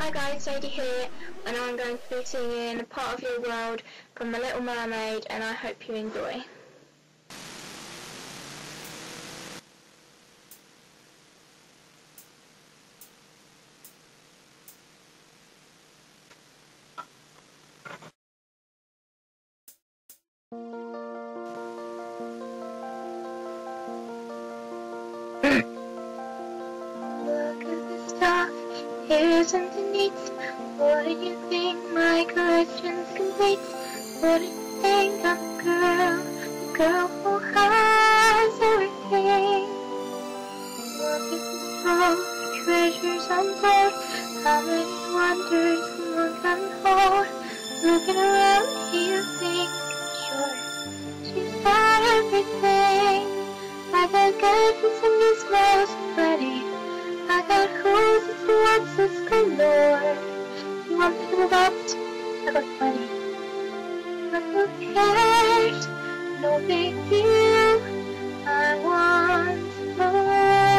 Hi guys, Sadie here, and I'm going to be singing Part of Your World from The Little Mermaid, and I hope you enjoy. Look at the stuff, here's underneath. What do you think my collection's complete? What do you think I'm a girl who has everything? Look at the store, treasures untold. How many wonders can one can hold? Looking around, you think, sure, she's got everything. I got gadgets and these smells plenty. I got who's and what's galore. You want to know about? I got plenty. But who cares? No big deal. I want more.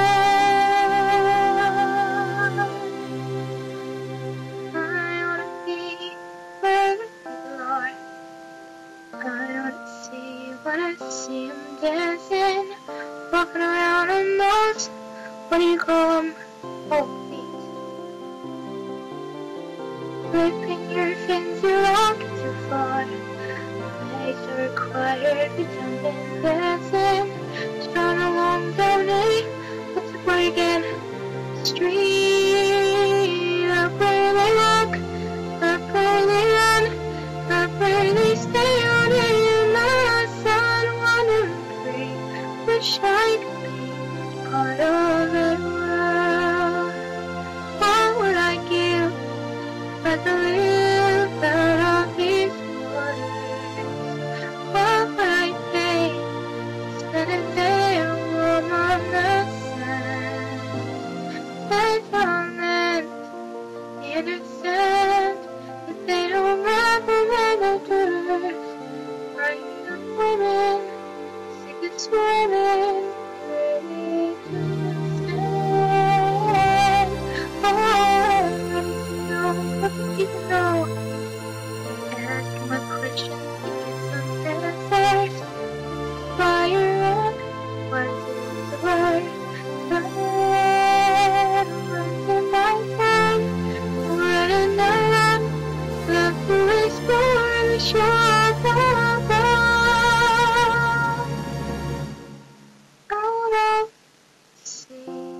I wanna be where the Lord. I wanna see when I see him dancing, walking around on those, what do you call them? Oh, flipping your fins, you're walking too far. Legs are required for jumping, dancing, strung along down a, what's the word again? Street, up where they walk, up where they run, up where they stay on in the sun, wandering free. Wish I could be part of the world. What would I give but to live out of these waters? What would I pay to spend a day warm on the sand? They torment the innocent, but they don't represent the dirt. Are you women sick of swimming, ready to stand? What do people know? Ask my questions to get some answers. Fire up, what is the word? Runs in my time, running around, love to explore the shore of the world. Out of the sea,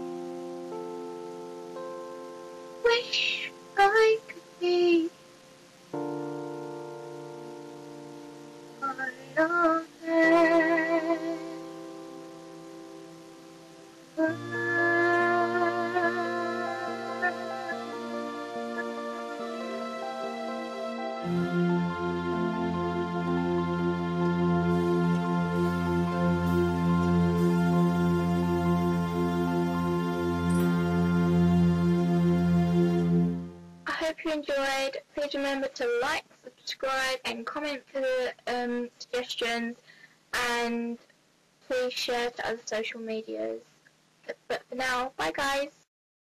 wish I could be part of that world. I hope you enjoyed. Please remember to like, subscribe and comment for the suggestions, and please share to other social medias. But for now, bye guys.